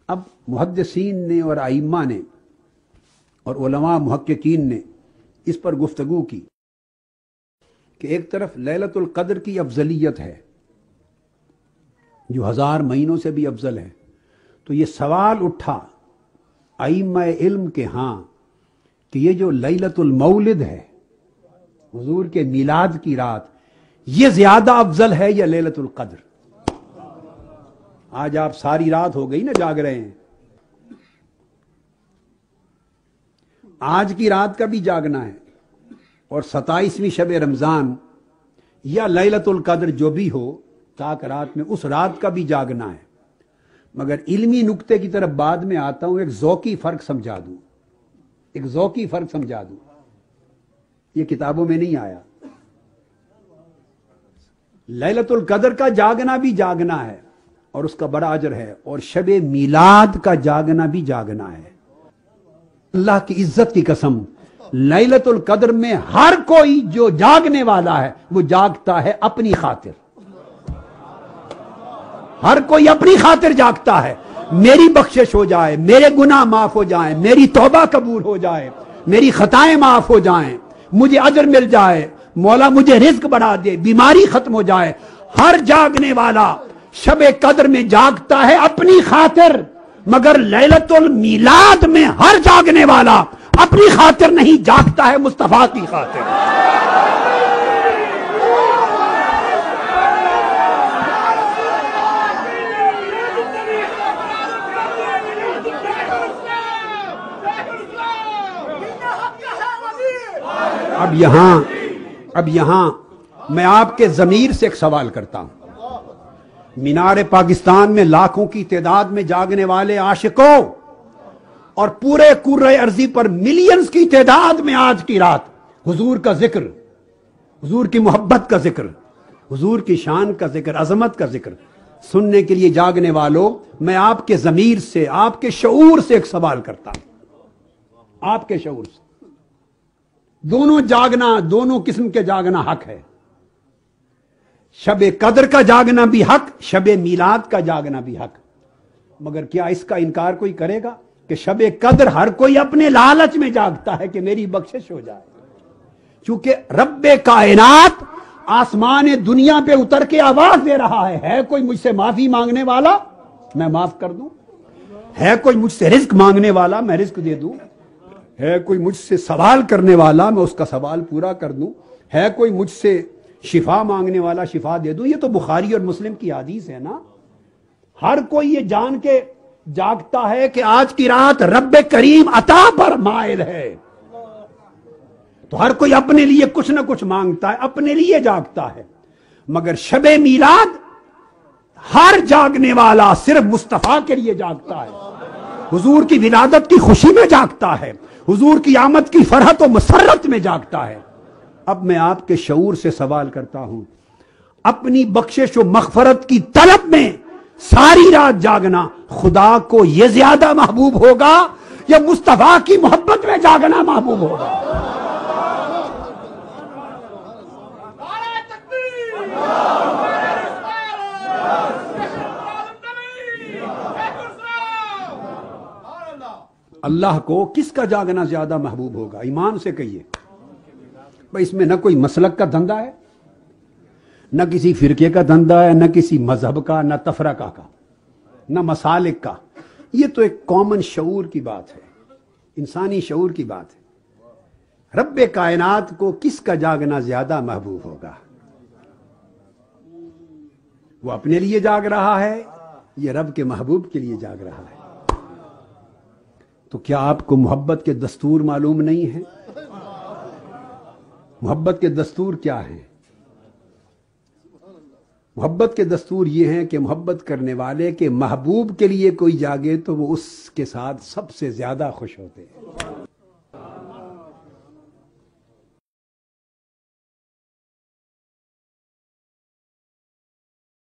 اب محدثین نے اور ائمہ نے اور علماء محققین نے اس پر گفتگو کی کہ ایک طرف لیلۃ القدر کی افضلیت ہے جو 1000 مہینوں سے بھی افضل ہے، تو یہ سوال اٹھا ائمہ علم کے ہاں کہ یہ جو لیلۃ المولد ہے، حضور کے میلاد کی رات، یہ زیادہ افضل ہے یا لیلۃ القدر؟ آج آپ ساری رات ہو گئی نا جاگ رہے ہیں، آج کی رات کا بھی جاگنا ہے اور 27ویں شب رمضان یا لیلۃ القدر جو بھی ہو تاک رات میں، اس رات کا بھی جاگنا ہے۔ مگر علمی نقطے کی طرف بعد میں آتا ہوں، ایک ذوقی فرق سمجھا دوں، ایک ذوقی فرق سمجھا دوں، یہ کتابوں میں نہیں آیا۔ لیلۃ القدر کا جاگنا بھی جاگنا ہے اور اس کا بڑا اجر ہے، اور شب میلاد کا جاگنا بھی جاگنا ہے۔ اللہ کی عزت کی قسم، لیلۃ القدر میں ہر کوئی جو جاگنے والا ہے وہ جاگتا ہے اپنی خاطر، ہر کوئی اپنی خاطر جاگتا ہے، میری بخشش ہو جائے، میرے گناہ معاف ہو جائیں، میری توبہ قبول ہو جائے، میری خطائیں معاف ہو جائیں، مجھے اجر مل جائے، مولا مجھے رزق بڑھا دے، بیماری ختم ہو جائے۔ ہر جاگنے والا شب قدر میں جاگتا ہے اپنی خاطر، مگر لیلۃ المیلاد میں ہر جاگنے والا اپنی خاطر نہیں جاگتا ہے، مصطفیٰ کی خاطر۔ اب یہاں میں آپ کے ضمیر سے ایک سوال کرتا ہوں۔ مینار پاکستان میں لاکھوں کی تعداد میں جاگنے والے عاشقوں اور پورے کرۂ ارضی پر ملینز کی تعداد میں آج کی رات حضور کا ذکر، حضور کی محبت کا ذکر، حضور کی شان کا ذکر، عظمت کا ذکر سننے کے لیے جاگنے والوں، میں آپ کے ضمیر سے، آپ کے شعور سے ایک سوال کرتا ہوں، آپ کے شعور سے۔ دونوں جاگنا، دونوں قسم کے جاگنا حق ہے۔ شب قدر کا جاگنا بھی حق، شب میلاد کا جاگنا بھی حق، مگر کیا اس کا انکار کوئی کرے گا کہ شب قدر ہر کوئی اپنے لالچ میں جاگتا ہے کہ میری بخشش ہو جائے؟ چونکہ رب کائنات آسمان دنیا پہ اتر کے آواز دے رہا ہے کوئی مجھ سے معافی مانگنے والا میں معاف کر دوں، ہے کوئی مجھ سے رزق مانگنے والا میں رزق دے دوں، ہے کوئی مجھ سے سوال کرنے والا میں اس کا سوال پورا کر دوں، ہے کوئی مجھ سے شفا مانگنے والا شفا دے دوں۔ یہ تو بخاری اور مسلم کی حدیث ہے نا۔ ہر کوئی یہ جان کے جاگتا ہے کہ آج کی رات رب کریم عطا پر مائل ہے، تو ہر کوئی اپنے لیے کچھ نہ کچھ مانگتا ہے، اپنے لیے جاگتا ہے۔ مگر شب میلاد ہر جاگنے والا صرف مصطفیٰ کے لیے جاگتا ہے، حضور کی ولادت کی خوشی میں جاگتا ہے، حضور کی آمد کی فرحت و مسرت میں جاگتا ہے۔ اب میں آپ کے شعور سے سوال کرتا ہوں، اپنی بخشش و مغفرت کی طلب میں ساری رات جاگنا خدا کو یہ زیادہ محبوب ہوگا یا مصطفیٰ کی محبت میں جاگنا محبوب ہوگا؟ اللہ کو کس کا جاگنا زیادہ محبوب ہوگا؟ ایمان سے کہیے بھائی، اس میں نہ کوئی مسلک کا دھندا ہے، نہ کسی فرقے کا دھندا ہے، نہ کسی مذہب کا، نہ تفرقہ کا، نہ مسالک کا۔ یہ تو ایک کامن شعور کی بات ہے، انسانی شعور کی بات ہے۔ رب کائنات کو کس کا جاگنا زیادہ محبوب ہوگا؟ وہ اپنے لیے جاگ رہا ہے، یہ رب کے محبوب کے لیے جاگ رہا ہے؟ تو کیا آپ کو محبت کے دستور معلوم نہیں ہیں؟ محبت کے دستور کیا ہیں؟ محبت کے دستور یہ ہیں کہ محبت کرنے والے کے محبوب کے لیے کوئی جاگے تو وہ اس کے ساتھ سب سے زیادہ خوش ہوتے ہیں۔